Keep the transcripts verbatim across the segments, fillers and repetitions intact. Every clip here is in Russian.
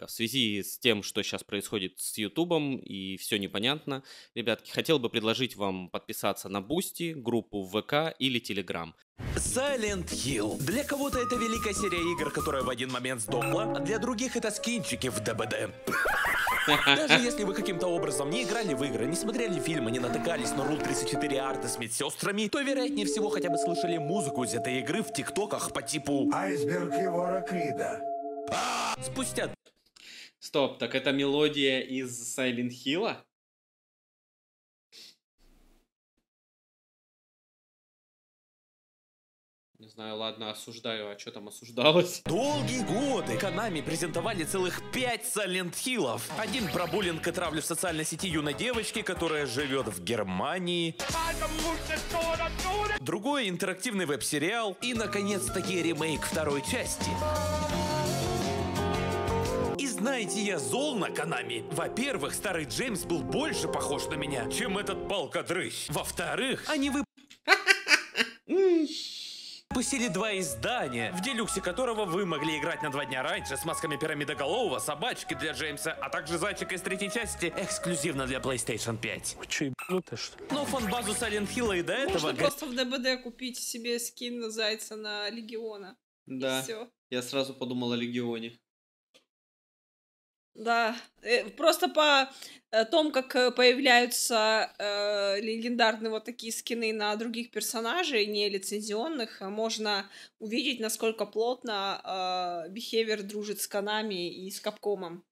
В связи с тем, что сейчас происходит с Ютубом и все непонятно, ребятки, хотел бы предложить вам подписаться на Бусти, группу в ВК или Телеграм. Silent Hill. Для кого-то это великая серия игр, которая в один момент сдохла, а для других это скинчики в ДБД. Даже если вы каким-то образом не играли в игры, не смотрели фильмы, не натыкались на Рул тридцать четыре арты с медсестрами, то вероятнее всего хотя бы слышали музыку из этой игры в тиктоках по типу Айсберг Егора Крида. Спустя... Стоп, так это мелодия из Silent Hill? Не знаю, ладно, осуждаю, а что там осуждалось? Долгие годы Konami презентовали целых пять Silent Hill'ов. Один про буллинг и травлю в социальной сети юной девочки, которая живет в Германии. Другой интерактивный веб-сериал. И, наконец-таки, ремейк второй части. И знаете, я зол на Konami. Во-первых, старый Джеймс был больше похож на меня, чем этот палка-дрыщ. Во-вторых, они вы... выпустили два издания, в делюксе которого вы могли играть на два дня раньше с масками пирамидоголового, собачки для Джеймса, а также зайчика из третьей части, эксклюзивно для PlayStation пять. Вы че, ебанутые, что ли? Но фан-базу Silent Hill и до этого... Можно просто в ДБД купить себе скин на зайца на Легиона. Да, И все. я сразу подумал о Легионе. Да, э, просто по э, том, как э, появляются э, легендарные вот такие скины на других персонажей, не лицензионных, э, можно увидеть, насколько плотно э, Behavior дружит с Konami и с Capcom'ом.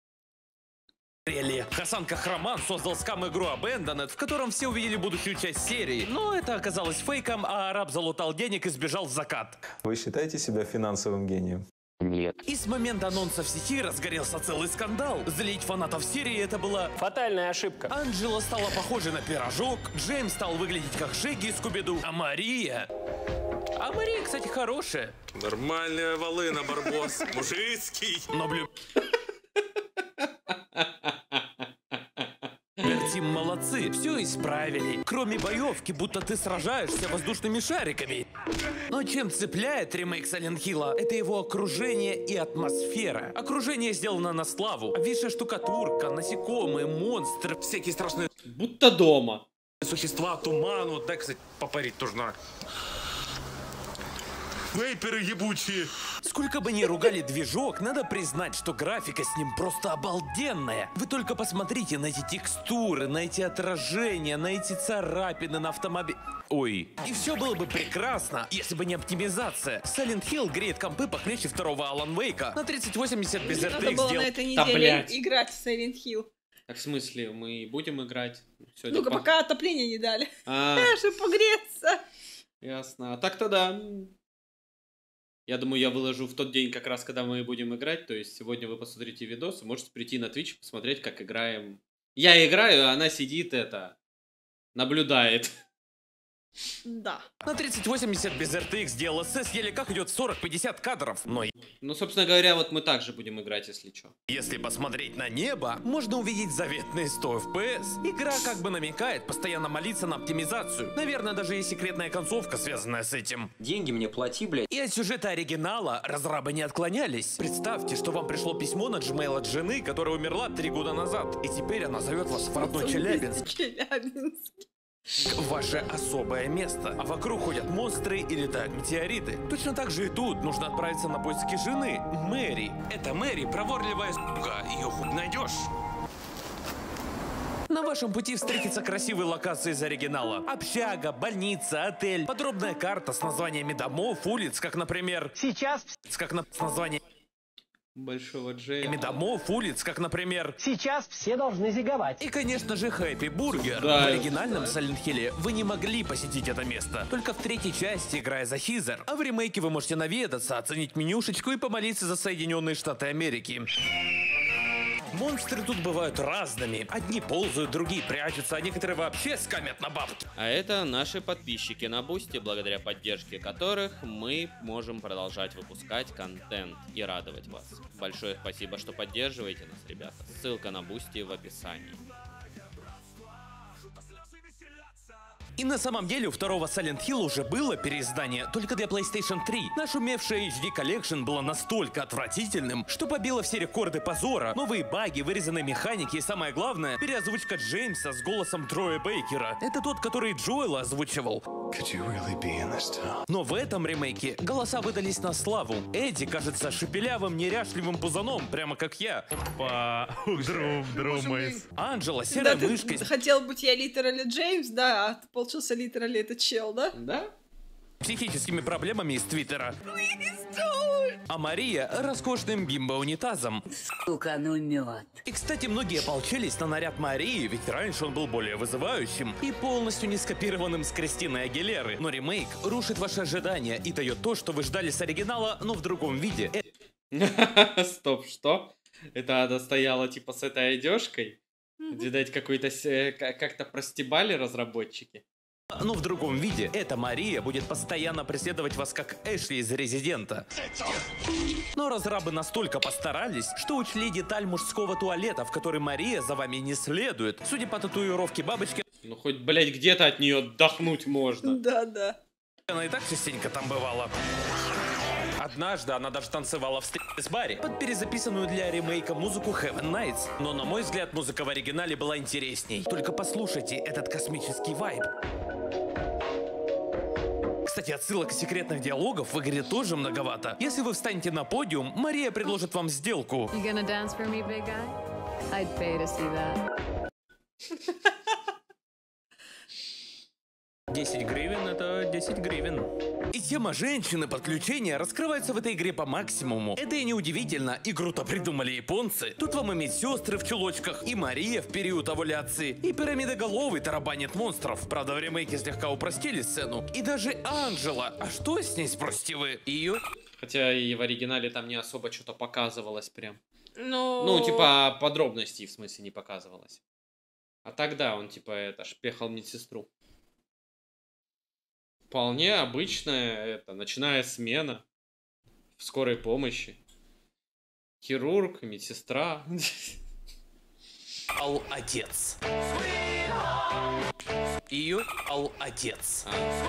Хасан Кахраман создал скам-игру Abandoned, в котором все увидели будущую часть серии. Но это оказалось фейком, а араб залутал денег и сбежал в закат. Вы считаете себя финансовым гением? Нет. И с момента анонса в сети разгорелся целый скандал. Злить фанатов серии это была... Фатальная ошибка. Анджела стала похожа на пирожок, Джеймс стал выглядеть как Шеги из Скуби-Ду, а Мария... А Мария, кстати, хорошая. Нормальная волына, Барбос. Мужицкий. Но блю... Тим молодцы, все исправили. Кроме боевки, будто ты сражаешься воздушными шариками. Но чем цепляет ремейк Silent Hill'а, это его окружение и атмосфера. Окружение сделано на славу. Обвисшая штукатурка, насекомые, монстры, всякие страшные Будто дома. Существа, туман. Вот, дай, кстати, попарить тоже надо. Вейперы ебучие. Сколько бы ни ругали движок, надо признать, что графика с ним просто обалденная. Вы только посмотрите на эти текстуры, на эти отражения, на эти царапины на автомобиле. Ой. И все было бы прекрасно, если бы не оптимизация. Silent Hill греет компы похлеще второго Alan Wake'а. На тридцать восемьдесят без эр ти Надо экс было сделал... на этой Да, неделе блядь. играть в Silent Hill. Так в смысле, мы будем играть? Сегодня Ну-ка, по- пока отопление не дали. А, Чтобы погреться. ясно. А так-то да. Я думаю, я выложу в тот день, как раз когда мы будем играть. То есть сегодня вы посмотрите видос, и можете прийти на Twitch, посмотреть, как играем. Я играю, а она сидит, это, наблюдает. Да. На тридцать восемьдесят без эр ти экс ди эл эс эс еле как идет сорок-пятьдесят кадров. Но Ну, собственно говоря, вот мы также будем играть, если что. если посмотреть на небо, можно увидеть заветные сто эф пи эс. Игра как бы намекает постоянно молиться на оптимизацию. Наверное, даже есть секретная концовка, связанная с этим. Деньги мне плати, блядь. И от сюжета оригинала разрабы не отклонялись. Представьте, что вам пришло письмо на Gmail от жены, которая умерла три года назад. И теперь она зовет вас в родной Челябинск. Челябинск. Ваше особое место. А вокруг ходят монстры и летают метеориты. Точно так же и тут нужно отправиться на поиски жены, Мэри. Это Мэри, проворливая сука. Ее хоть найдешь? На вашем пути встретятся красивые локации из оригинала. Общага, больница, отель. Подробная карта с названиями домов, улиц, как, например... Сейчас, Как на... с названиями Большого Джея. домов, улиц, как, например... сейчас все должны зиговать. И, конечно же, Хэппи Бургер. Да, В оригинальном Silent Hill'е вы не могли посетить это место. Только в третьей части, играя за Хизер. А в ремейке вы можете наведаться, оценить менюшечку и помолиться за Соединенные Штаты Америки. Монстры тут бывают разными. Одни ползают, другие прячутся, а некоторые вообще скамят на бабки. А это наши подписчики на Бусти, благодаря поддержке которых мы можем продолжать выпускать контент и радовать вас. Большое спасибо, что поддерживаете нас, ребята. Ссылка на Бусти в описании. И на самом деле у второго Silent Hill уже было переиздание, только для PlayStation три. Нашумевшая эйч ди Collection была настолько отвратительным, что побила все рекорды позора. Новые баги, вырезанные механики и, самое главное, переозвучка Джеймса с голосом Троя Бейкера. Это тот, который Джоэла озвучивал. Но в этом ремейке голоса выдались на славу. Эдди кажется шепелявым, неряшливым пузаном, пряма как я. Опа, друг, друг мой. Анджела серой Да, мышкой. ты хотел быть я литерали Джеймс, да, а получился литерали этот чел, да? Да? Психическими проблемами из Твиттера. А Мария роскошным бимбо-унитазом. Сука, ну мед. И, кстати, многие ополчились на наряд Марии, ведь раньше он был более вызывающим и полностью не скопированным с Кристиной Агилеры. Но ремейк рушит ваши ожидания и дает то, что вы ждали с оригинала, но в другом виде. Стоп, что? Это она стояла типа с этой одежкой? Видать, какой-то как-то простебали разработчики. Но в другом виде эта Мария будет постоянно преследовать вас, как Эшли из Резидента. Но разрабы настолько постарались, что учли деталь мужского туалета, в который Мария за вами не следует. Судя по татуировке бабочки, Ну хоть, блядь, где-то от нее отдохнуть можно. Да-да. она и так частенько там бывала. Однажды она даже танцевала в стрит-баре под перезаписанную для ремейка музыку Heaven Nights. Но, на мой взгляд, музыка в оригинале была интересней. Только послушайте этот космический вайб. Кстати, отсылок и секретных диалогов в игре тоже многовато. Если вы встанете на подиум, Мария предложит вам сделку. десять гривен — это десять гривен. И тема женщины-подключения раскрывается в этой игре по максимуму. Это и неудивительно, игру-то придумали японцы. Тут вам и медсестры в чулочках, и Мария в период овуляции, и пирамидоголовый тарабанит монстров. Правда, в ремейке слегка упростили сцену. И даже Анджела. А что с ней, спросите вы? Ее... Хотя и в оригинале там не особо что-то показывалось прям. Ну... Ну, типа, подробностей в смысле не показывалось. А тогда он, типа, это, шпехал медсестру. Вполне обычная, это, ночная смена в скорой помощи. Хирург, медсестра. Ал-отец. Ее ал-отец.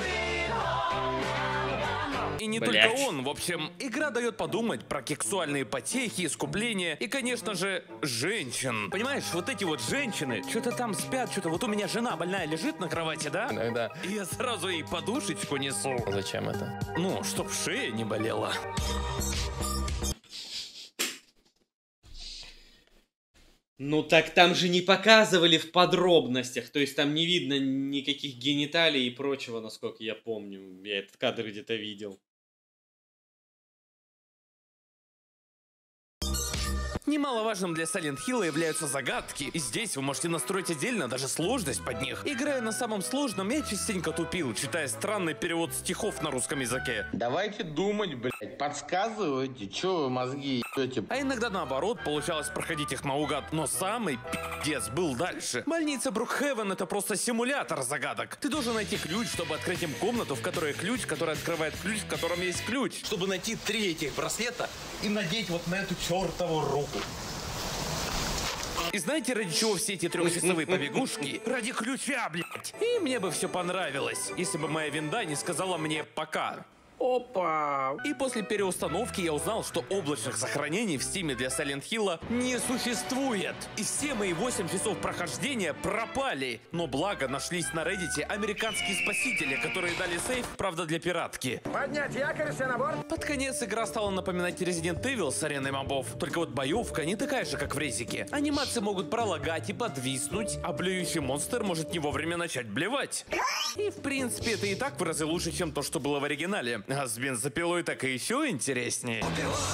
И не Блять. только он, в общем, игра дает подумать про сексуальные потехи, искупления и, конечно же, женщин. Понимаешь, вот эти вот женщины, что-то там спят, что-то вот у меня жена больная лежит на кровати, да? Иногда. И я сразу ей подушечку несу. Зачем это? Ну, чтоб шея не болела. Ну так там же не показывали в подробностях, то есть там не видно никаких гениталий и прочего, насколько я помню. Я этот кадр где-то видел. Немаловажным для Silent Hill являются загадки, и здесь вы можете настроить отдельно даже сложность под них. Играя на самом сложном, я частенько тупил, читая странный перевод стихов на русском языке. Давайте думать, блядь, подсказывайте, чё вы мозги ебёте. А иногда наоборот, получалось проходить их наугад, но самый пиздец был дальше. Больница Брукхевен — это просто симулятор загадок. Ты должен найти ключ, чтобы открыть им комнату, в которой ключ, который открывает ключ, в котором есть ключ. Чтобы найти три этих браслета и надеть вот на эту чертову руку. И знаете, ради чего все эти трехчасовые побегушки? Ради ключа, блядь. И мне бы все понравилось, если бы моя винда не сказала мне «пока». Опа! И после переустановки я узнал, что облачных сохранений в Steam для Silent Hill не существует. И все мои восемь часов прохождения пропали. Но благо нашлись на Reddit американские спасители, которые дали сейф, правда, для пиратки. Поднять якорь, все на борт. Под конец игра стала напоминать Resident Evil с ареной мобов. Только вот боевка не такая же, как в резике. Анимации могут пролагать и подвиснуть, а блюющий монстр может не вовремя начать блевать. И в принципе это и так в разы лучше, чем то, что было в оригинале. А с бензопилой так и еще интереснее.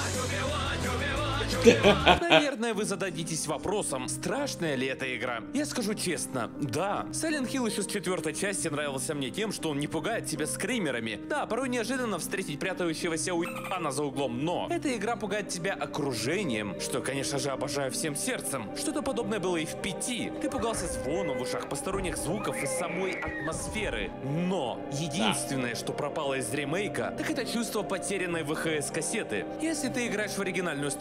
Наверное, вы зададитесь вопросом, страшная ли эта игра? Я скажу честно, да. Silent Hill еще с четвертой части нравился мне тем, что он не пугает тебя скримерами. Да, порой неожиданно встретить прятающегося уебана за углом, но эта игра пугает тебя окружением, что, конечно же, обожаю всем сердцем. Что-то подобное было и в пяти. Ты пугался звоном в ушах, посторонних звуков и самой атмосферы. Но единственное, что пропало из ремейка, так это чувство потерянной вэ ха эс-кассеты. Если ты играешь в оригинальную старую часть,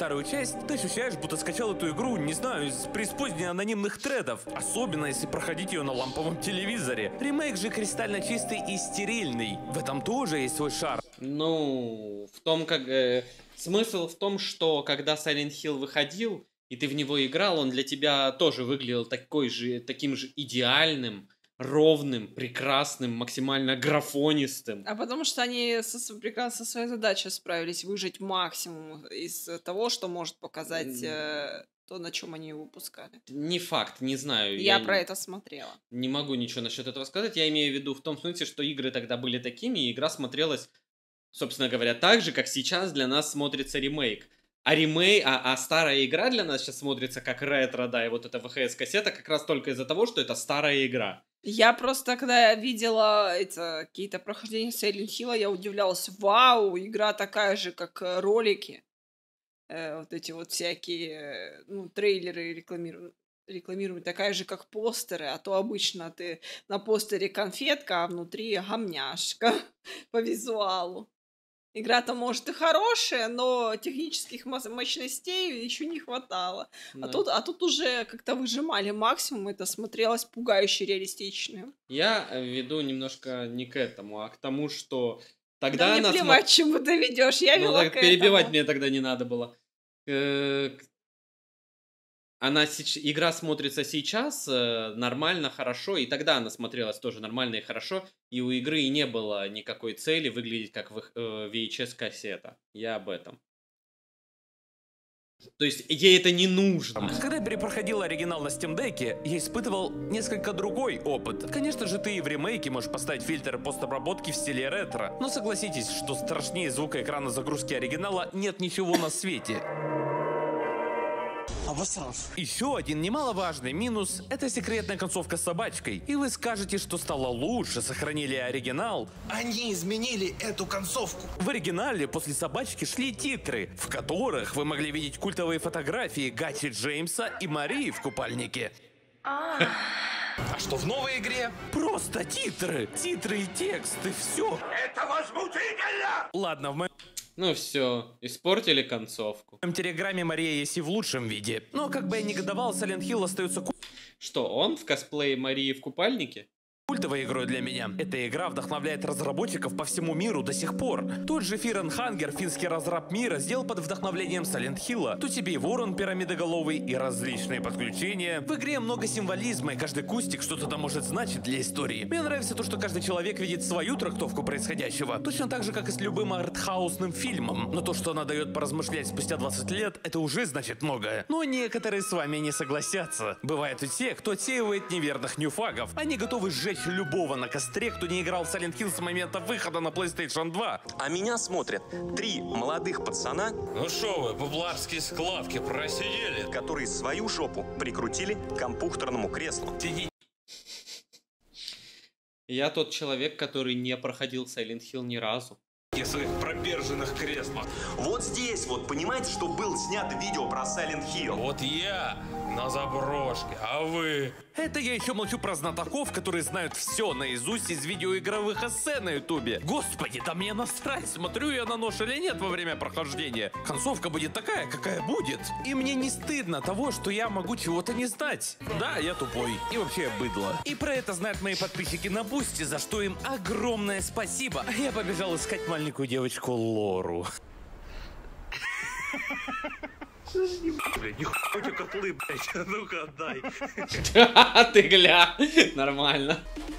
есть, ты ощущаешь, будто скачал эту игру, не знаю, из преисподней анонимных тредов. Особенно, если проходить ее на ламповом телевизоре. Ремейк же кристально чистый и стерильный. В этом тоже есть свой шарм. Ну, в том, как... Э, смысл в том, что когда Silent Hill выходил, и ты в него играл, он для тебя тоже выглядел такой же, таким же идеальным, ровным, прекрасным, максимально графонистым. А потому что они со, прекрасно со своей задачей справились выжать максимум из того, что может показать э, то, на чем они выпускали. Не факт, не знаю. Я, я про не, это смотрела. Не могу ничего насчет этого сказать. Я имею в виду в том смысле, что игры тогда были такими, и игра смотрелась, собственно говоря, так же, как сейчас для нас смотрится ремейк. А ремейк, а, а старая игра для нас сейчас смотрится как ретро, да, и вот эта ви эйч эс-кассета как раз только из-за того, что это старая игра. Я просто, когда видела это, какие-то прохождения Silent Hill, я удивлялась, вау, игра такая же, как ролики. Э, вот эти вот всякие, ну, трейлеры рекламируют. рекламируют такая же, как постеры, а то обычно ты на постере конфетка, а внутри гамняшка по визуалу. Игра-то, может, и хорошая, но технических мощностей еще не хватало. Да. А, тут, а тут уже как-то выжимали максимум, это смотрелось пугающе реалистично. Я веду немножко не к этому, а к тому, что тогда... Да мне плевать, смо... чему ты ведешь, я ну, вела так к перебивать этому. Мне тогда не надо было. Она, игра смотрится сейчас э, нормально, хорошо, и тогда она смотрелась тоже нормально и хорошо, и у игры и не было никакой цели выглядеть как э, ви эйч эс-кассета. Я об этом. То есть ей это не нужно. Когда я перепроходил оригинал на Steam Deck, я испытывал несколько другой опыт. Конечно же, ты и в ремейке можешь поставить фильтр постобработки в стиле ретро, но согласитесь, что страшнее звука экрана загрузки оригинала нет ничего на свете. Еще один немаловажный минус — это секретная концовка с собачкой. И вы скажете, что стало лучше, сохранили оригинал. Они изменили эту концовку. В оригинале после собачки шли титры, в которых вы могли видеть культовые фотографии Гачи Джеймса и Марии в купальнике. А что в новой игре? Просто титры, титры и тексты, все. Это возмутительно! Ладно, в моем... Ну все, испортили концовку. В моем телеграме Мария есть и в лучшем виде. Но как бы я ни годовал, Silent Hill остается ку... Что, он в косплее Марии в купальнике? Культовой игрой для меня. Эта игра вдохновляет разработчиков по всему миру до сих пор. Тот же Фирен Хангер, финский разраб мира, сделал под вдохновлением Silent Hill. Тут тебе и ворон пирамидоголовый, и различные подключения. В игре много символизма, и каждый кустик что-то там может значить для истории. Мне нравится то, что каждый человек видит свою трактовку происходящего. Точно так же, как и с любым артхаусным фильмом. Но то, что она дает поразмышлять спустя двадцать лет, это уже значит многое. Но некоторые с вами не согласятся. Бывают и те, кто отсеивает неверных ньюфагов. Они готовы сжечь любого на костре, кто не играл в Silent Hill с момента выхода на PlayStation два. А меня смотрят три молодых пацана. Ну шо вы, бабларские складки просидели? Которые свою жопу прикрутили к компьютерному креслу. Я тот человек, который не проходил Silent Hill ни разу. В своих проберженных креслах. Вот здесь вот, понимаете, что был снято видео про Silent Hill? Вот я на заброшке, а вы? Это я еще молчу про знатоков, которые знают все наизусть из видеоигровых эссе на ютубе. Господи, да мне насрать, смотрю я на нож или нет во время прохождения. Концовка будет такая, какая будет. И мне не стыдно того, что я могу чего-то не знать. Да, я тупой. И вообще я быдло. И про это знают мои подписчики на Бусти, за что им огромное спасибо. А я побежал искать маленькую девочку Лору. Блядь, нихуя у тебя котлы, блядь, ну-ка отдай. Ты гля, нормально.